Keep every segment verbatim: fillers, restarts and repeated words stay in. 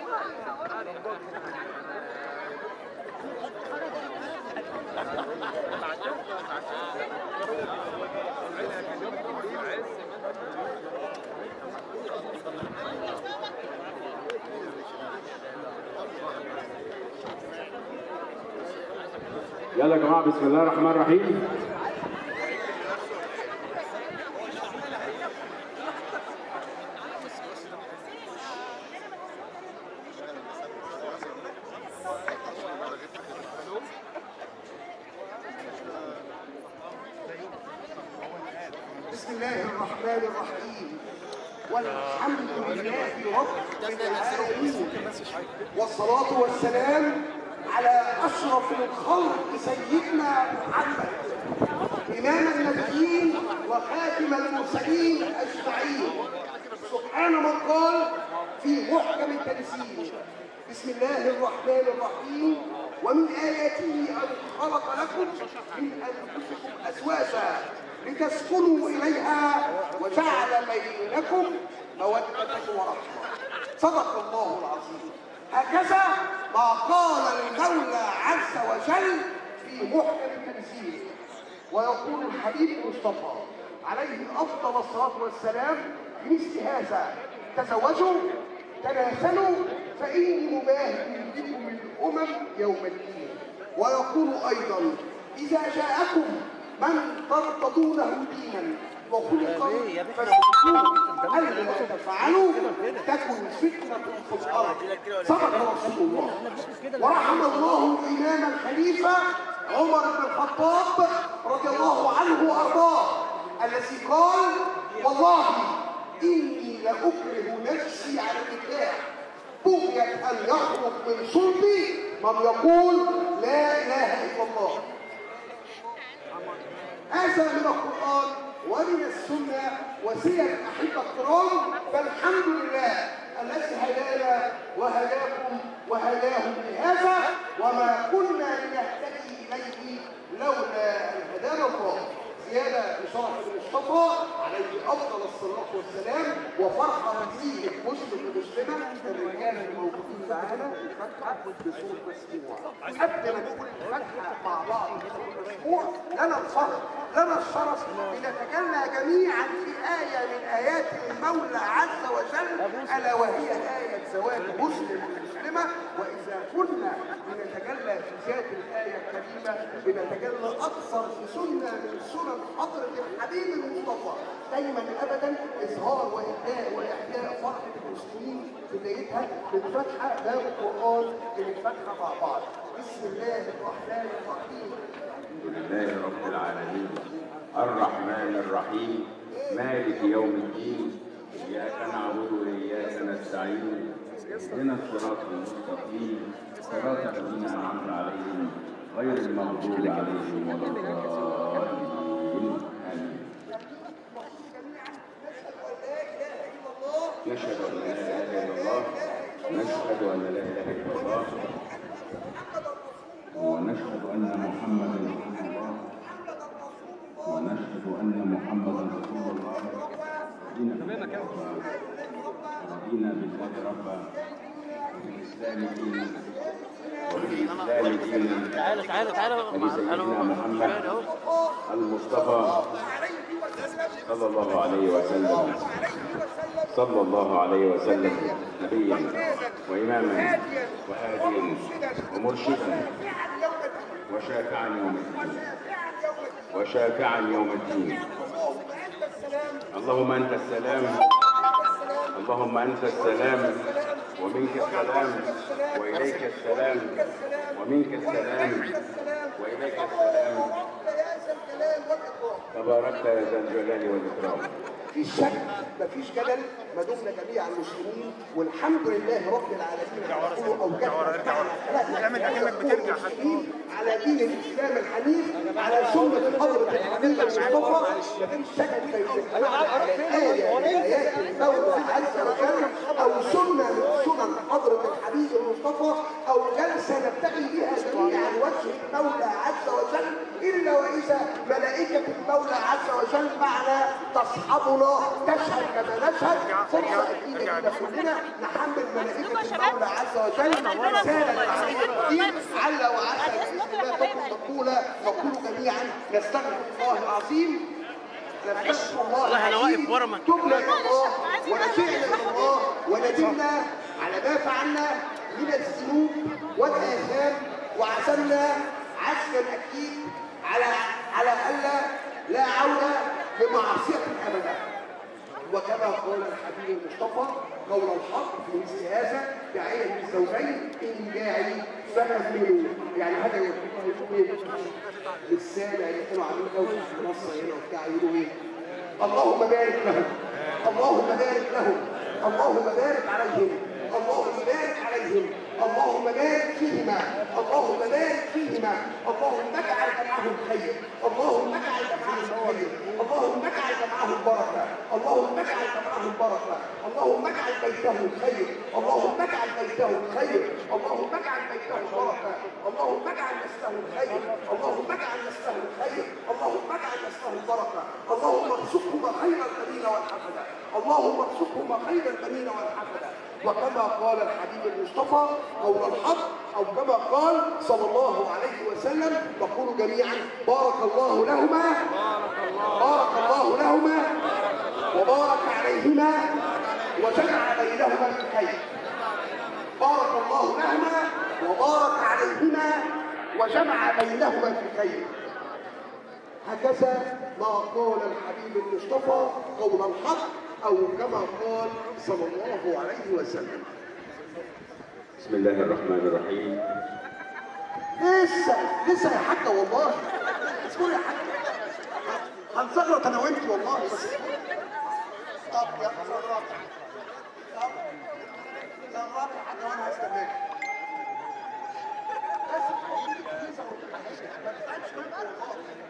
يلا يا جماعه، بسم الله الرحمن الرحيم. بسم الله الرحمن الرحيم، والحمد لله رب العالمين، والصلاة والسلام على أشرف الخلق سيدنا محمد، إمام النبيين وخاتم المرسلين أجمعين. سبحان من قال في محكم التنزيل: بسم الله الرحمن الرحيم، ومن آياته أن خلق لكم من أنفسكم أزواجا لتسكنوا إليها وجعل بينكم مودة ورحمة. صدق الله العظيم. هكذا ما قال المولى عز وجل في محكم التنزيل. ويقول الحبيب المصطفى عليه أفضل الصلاة والسلام بمثل هذا: تزوجوا تناسلوا فإني مباهٍ بكم الأمم يوم الدين. ويقول أيضا: إذا جاءكم من ترتضونه دينا وخلقا فاسلكوه، ألا تفعلوا تكن فتنة في الأرض. صدق رسول الله. ورحم الله الإمام الخليفة عمر بن الخطاب رضي الله عنه وأرضاه، الذي قال: والله إني لأكره نفسي على النكاح بغية أن يخرج من صلبي من يقول لا إله إلا الله. هذا من القرآن ومن السنة وسير أحبة الكرام. فالحمد لله الذي هدانا وهداكم وهداهم لهذا، وما كنا لنهتدي إليه لولا أن هدانا الله. زيادة بشرف المصطفى عليه أفضل الصلاة والسلام، وفرحة فيه المسلم والمسلمة الرجال الموجودين معانا الفتحة بصوت مسموع. قبل ما نقول الفتحة مع بعض بصوت مسموع، لنا الفخر لنا الشرف لنتجلى جميعا في آية من آيات المولى عز وجل، ألا وهي آية زواج مسلم ومسلمة. وإذا كنا بنتجلى في ذات الآية الكريمة بنتجلى أكثر في سنة من سنن حضرة الحبيب المصطفى. دايما أبدا إظهار وإبداء وإحياء فرحة المسلمين بدايتها بالفتحة باب القرآن بالفتحة مع بعض. بسم الله الرحمن الرحيم. الحمد لله رب العالمين الرحمن الرحيم مالك يوم الدين، إياك نعبد وإياك نستعين، اهدنا الصراط المستقيم صراط الذين أنعمت عليهم غير المغضوب عليهم ولا الضالين. آمين. نشهد أن لا إله إلا الله، نشهد أن لا إله إلا الله، ونشهد أن محمدا رسول الله، ونشهد أن محمدا رسول الله. رضينا بالله ربا وبالإسلام دينا وبالإسلام دينا تعالوا تعالوا تعالوا وبسيدنا محمد المصطفى صلى الله عليه وسلم صلى الله عليه وسلم نبيا وإماما وهاديا ومرشدا وشافعا يوم الدين وشافعا يوم الدين. اللهم أنت السلام، اللهم أنت السلام ومنك السلام وإليك السلام ومنك السلام وإليك السلام. تباركت يا ذا الجلال والإكرام. مفيش شك مفيش جدل ما دمنا جميعا مسلمين، والحمد لله رب العالمين على طول اوجدنا اعمل اكنك بترجع على دين الاسلام الحنيف، على سنه حضره الحبيب المصطفى. مفيش شك في آية من آيات المولى عز وجل أو سنة من سنن حضرة الحبيب المصطفى أو جلسة نبتغي بها جميعا وجه المولى عز وجل إلا وإذا ملائكة المولى عز وجل معنا تصحبنا تشهد كما نشهد. فرصة أكيدة لينا كلنا نحمل ملائكة المولى عز وجل رسالة العظيم الدين عل وعسى بإذن الله تكون مقبولة. نقول جميعا نستغفر الله العظيم، نستغفر الله العظيم، تبنا إلى الله ورجعنا إلى الله وندمنا على ما فعلنا من الذنوب والآثام، وعزمنا عزما أكيد على على ألا لا عودة لمعصية أبدا. وكما قال الحبيب المصطفى قول الحق في مثل هذا داعيا للزوجين إن جاعي فأمنوا. يعني هذا يقول للسامع اللي كانوا عاملين دوله في مصر هنا وبتاع يقولوا ايه؟ اللهم بارك لهم، اللهم بارك لهم، اللهم بارك عليهم، اللهم بارك عليهم، اللهم بارك فيهما، اللهم بارك فيهما، اللهم اجعل جمعهم خير، اللهم اجعل جمعهم خير، اللهم اجعل جمعهم بركه، اللهم اجعل جمعهم بركه، اللهم اجعل بيتهم خير، اللهم اجعل بيتهم خير، اللهم اجعل بيتهم بركه، اللهم اجعل نسلهم خير، اللهم اجعل نسلهم خير، اللهم اجعل نسلهم بركه، اللهم ارزقهما خير البنين والحفده، اللهم ارزقهما خير البنين والحفده. وكما قال الحبيب المصطفى قول الحق او كما قال صلى الله عليه وسلم، نقول جميعا بارك الله لهما، بارك الله لهما وبارك عليهما وجمع بينهما في خير. بارك الله لهما وبارك عليهما وجمع بينهما في خير. هكذا ما قال الحبيب المصطفى قول الحق أو كما قال صلى الله عليه وسلم. بسم الله الرحمن الرحيم. لسه لسه يا حاجة والله، اذكري يا حاجة، هنزغرط أنا وأنت والله. بس طب يا زغرط، طب زغرط يا حاجة وأنا هستناك. بس ما تفهمش منكم والله.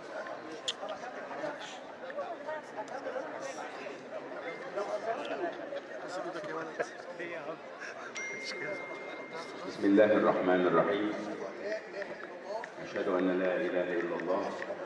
بسم الله الرحمن الرحيم. أشهد أن لا إله إلا الله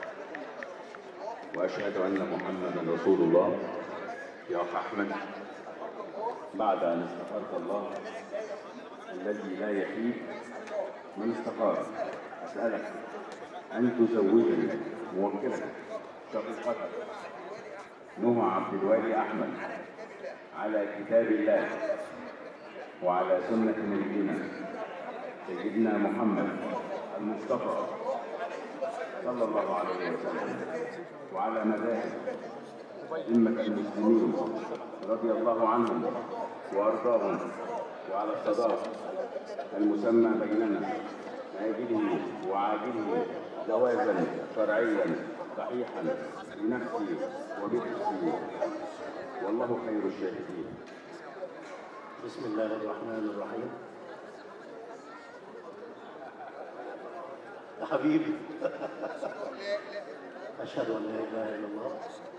وأشهد أن محمدا رسول الله. يا أخ أحمد، بعد أن استخرت الله الذي لا يخيب من استخار، أسألك أن تزوجني موكلتك شقيقتك نهى عبد الوالي أحمد على كتاب الله وعلى سنة نبينا سيدنا محمد المصطفى صلى الله عليه وسلم، وعلى مذاهب أئمة المسلمين رضي الله عنهم وأرضاهم، وعلى الصداقة المسمى بيننا آجله وعاجله جوازا شرعيا صحيحا لنفسي وبنفسي، والله خير الشاهدين. بسم الله الرحمن الرحيم. يا حبيبي أشهد أن لا إله إلا الله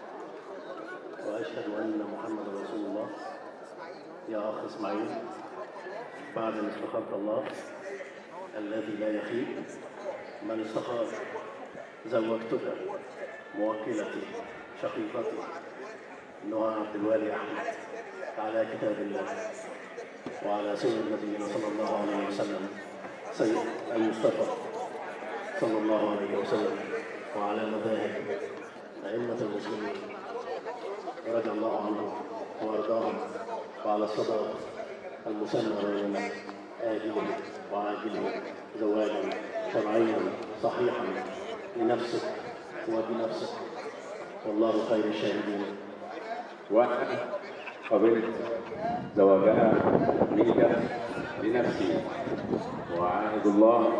وأشهد أن محمد رسول الله. يا أخ إسماعيل، بعد أن استخرت الله الذي لا يخيب من استخار، زوجتك موكلتي شقيقتي نهى عبد الوالي أحمد على كتاب الله وعلى سنة نبينا صلى الله عليه وسلم سيد المصطفى صلى الله عليه وسلم، وعلى مذاهب أئمة المسلمين رضي الله عنهم وأرضاهم، وعلى الصداقة المسمى بيننا آجله وعاجله زواجا شرعيا صحيحا لنفسك وبنفسك، والله خير الشاهدين. وأنا قبلت زواجها منك لنفسي، وعاهد الله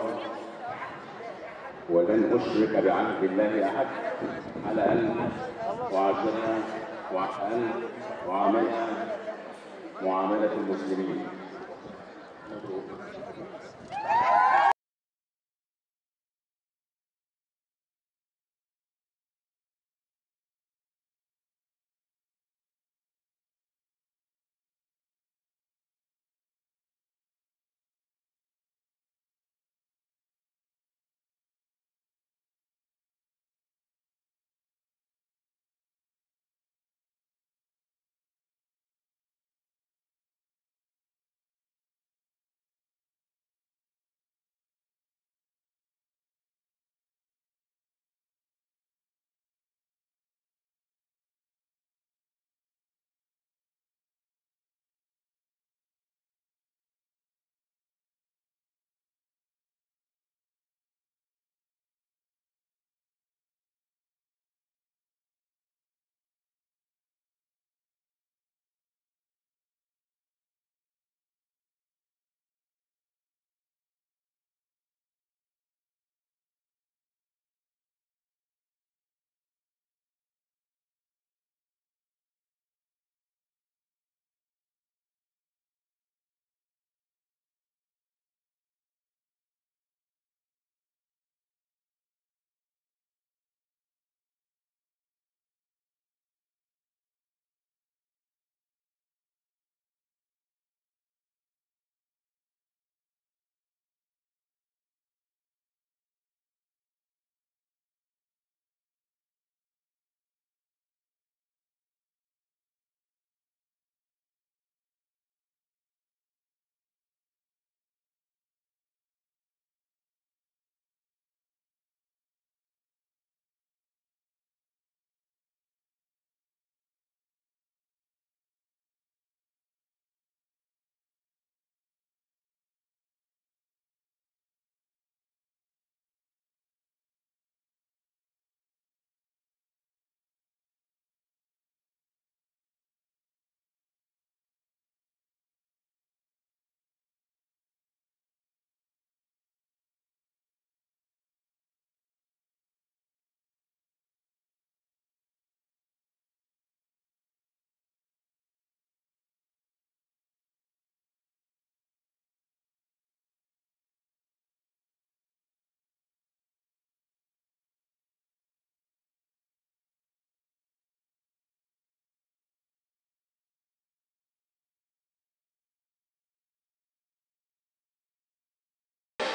ولن أشرك بعهد الله أحد على أن أعاشرها وعلى أن أعاملها معاملة المسلمين.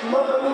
مبروك